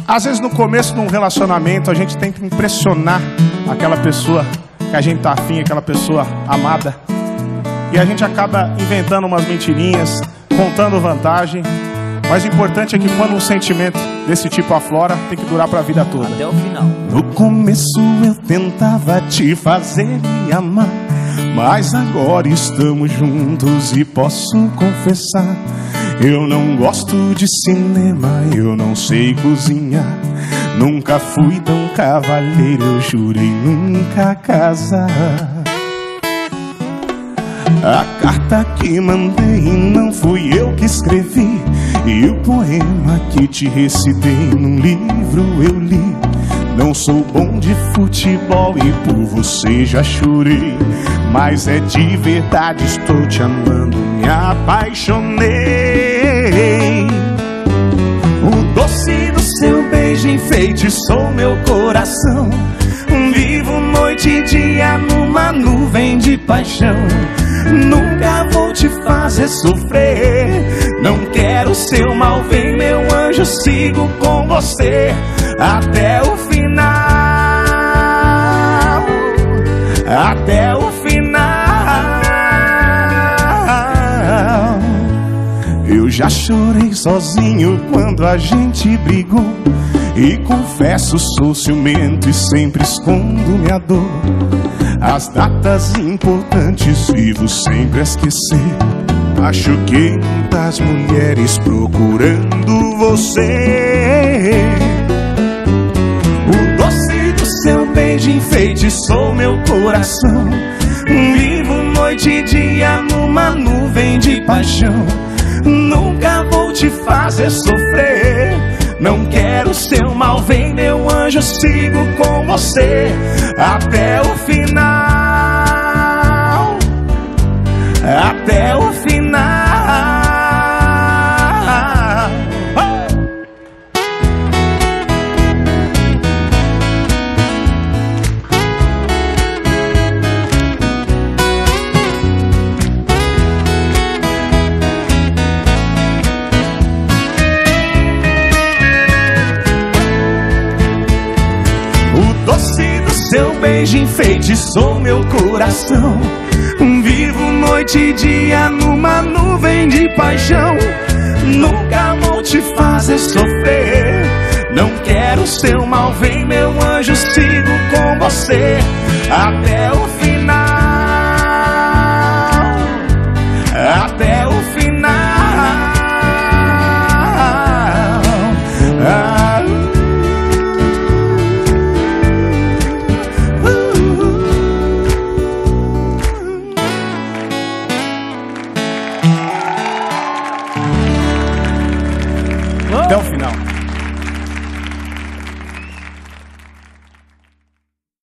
Às vezes no começo de um relacionamento a gente tem que impressionar aquela pessoa que a gente tá afim, aquela pessoa amada. E a gente acaba inventando umas mentirinhas, contando vantagem. Mas o importante é que quando um sentimento desse tipo aflora, tem que durar pra vida toda. Até o final. No começo eu tentava te fazer me amar, mas agora estamos juntos e posso confessar: eu não gosto de cinema, eu não sei cozinhar, nunca fui tão cavalheiro, eu jurei nunca casar. A carta que mandei não fui eu que escrevi, e o poema que te recitei num livro eu li. Não sou bom de futebol e por você já chorei, mas é de verdade, estou te amando, me apaixonei. O doce do seu beijo enfeitiçou meu coração, vivo noite e dia numa nuvem de paixão. Nunca vou te fazer sofrer, não quero seu mal, vem meu anjo, sigo com você até o final, até o final. Eu já chorei sozinho quando a gente brigou, e confesso, sou ciumento e sempre escondo minha dor. As datas importantes vivo sempre a esquecer. Acho que muitas mulheres procurando você. O doce do seu beijo enfeitiçou meu coração, vivo noite e dia numa nuvem de paixão. Nunca vou te fazer sofrer, não quero seu mal, vem meu anjo, sigo com você até o final, até o final. O doce do seu beijo enfeitiçou meu coração, vivo noite e dia numa nuvem de paixão. Nunca vou te fazer sofrer, não quero seu mal, vem meu anjo, sigo com você até o final, até o final. Até o final.